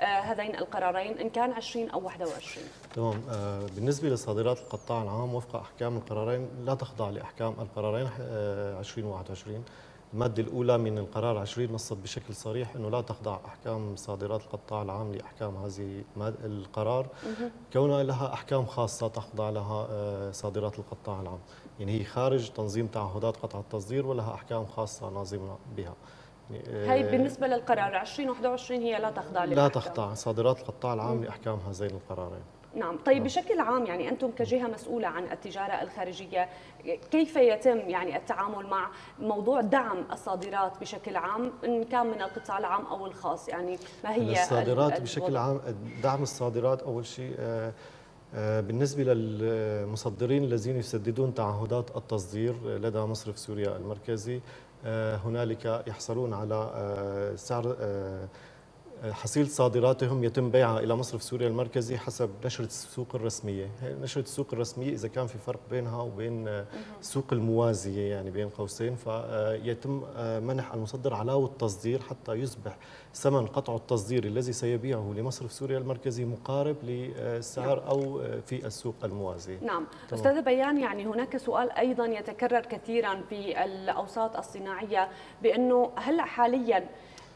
هذين القرارين إن كان 20 أو 21؟ تمام. بالنسبة لصادرات القطاع العام وفق أحكام القرارين لا تخضع لأحكام القرارين 20 و 21. المادة الأولى من القرار 20 نصت بشكل صريح أنه لا تخضع أحكام صادرات القطاع العام لأحكام هذه القرار، كونها لها أحكام خاصة تخضع لها صادرات القطاع العام، يعني هي خارج تنظيم تعهدات قطع التصدير ولها أحكام خاصة ناظمة بها. هي بالنسبة للقرار 2021 هي لا تخضع لا للأحكام. تخضع صادرات القطاع العام لأحكام هذين القرارين. نعم. طيب بشكل عام يعني أنتم كجهة مسؤولة عن التجارة الخارجية، كيف يتم يعني التعامل مع موضوع دعم الصادرات بشكل عام إن كان من القطاع العام أو الخاص؟ يعني ما هي الصادرات بشكل عام؟ دعم الصادرات أول شيء بالنسبة للمصدرين الذين يسددون تعهدات التصدير لدى مصرف سوريا المركزي، هنالك يحصلون على سعر حصيلة صادراتهم يتم بيعها إلى مصرف سوريا المركزي حسب نشرة السوق الرسمية. نشرة السوق الرسمية إذا كان في فرق بينها وبين السوق الموازية يعني بين قوسين، فيتم منح المصدر علاوة تصدير حتى يصبح ثمن قطع التصدير الذي سيبيعه لمصرف سوريا المركزي مقارب للسعر أو في السوق الموازية. نعم. أستاذ بيان، يعني هناك سؤال أيضا يتكرر كثيرا في الأوساط الصناعية بأنه هلأ حاليا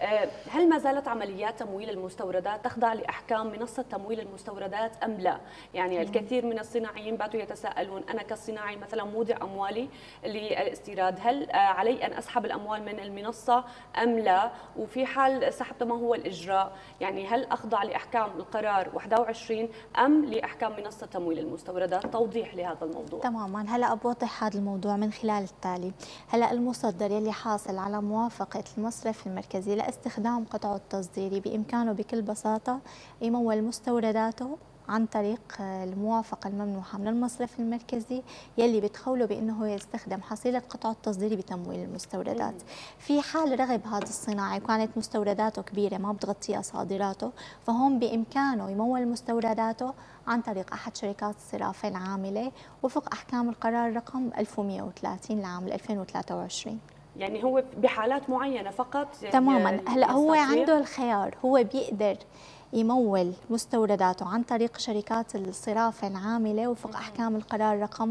هل ما زالت عمليات تمويل المستوردات تخضع لأحكام منصة تمويل المستوردات أم لا؟ يعني الكثير من الصناعيين باتوا يتساءلون، أنا كصناعي مثلا مودع أموالي للاستيراد، هل علي أن أسحب الأموال من المنصة أم لا؟ وفي حال سحبت ما هو الإجراء؟ يعني هل أخضع لأحكام القرار 21 أم لأحكام منصة تمويل المستوردات؟ توضيح لهذا الموضوع. تماما. هلا بوضح هذا الموضوع من خلال التالي. هلا المصدر يلي حاصل على موافقة المصرف المركزي استخدام قطعه التصديري بإمكانه بكل بساطة يمول مستورداته عن طريق الموافقة الممنوحة من المصرف المركزي يلي بتخوله بأنه يستخدم حصيلة قطعه التصديري بتمويل المستوردات. في حال رغب هذا الصناعي وكانت مستورداته كبيرة ما بتغطيها صادراته، فهون بإمكانه يمول مستورداته عن طريق أحد شركات الصرافة العاملة وفق أحكام القرار رقم 1130 لعام 2023. يعني هو بحالات معينة فقط تماما. هلا هو عنده الخيار، هو بيقدر يمول مستورداته عن طريق شركات الصرافة العاملة وفق أحكام القرار رقم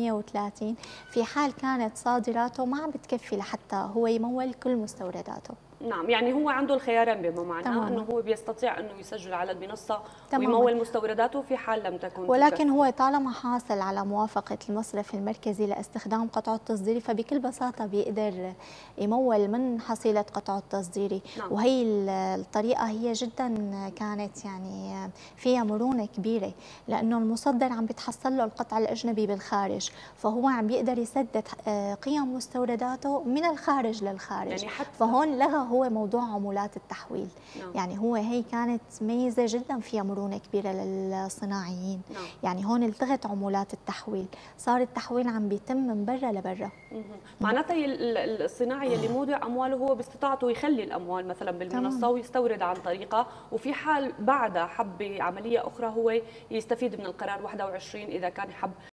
1130 في حال كانت صادراته ما عم بتكفي لحتى هو يمول كل مستورداته. نعم. يعني هو عنده الخيارين بما معناه أنه هو بيستطيع أنه يسجل على المنصة ويمول مستورداته في حال لم تكن ولكن هو طالما حاصل على موافقة المصرف المركزي لاستخدام قطعه التصديري فبكل بساطة بيقدر يمول من حصيلة قطعه التصديري. وهي الطريقة هي جدا كانت يعني فيها مرونة كبيرة، لأنه المصدر عم بيتحصل له القطع الأجنبي بالخارج، فهو عم بيقدر يسدد قيم مستورداته من الخارج للخارج. يعني فهون لغى هو موضوع عمولات التحويل. يعني هو هي كانت ميزة جدا فيها مرونة كبيرة للصناعيين. يعني هون التغت عمولات التحويل، صار التحويل عم بيتم من برا لبرا. معناتها الصناعي اللي مودع أمواله هو باستطاعته يخلي الأموال مثلا بالمنصة ويستورد عن طريقها، وفي حال بعدها حب عملية أخرى هو يستفيد من القرار 21 إذا كان حب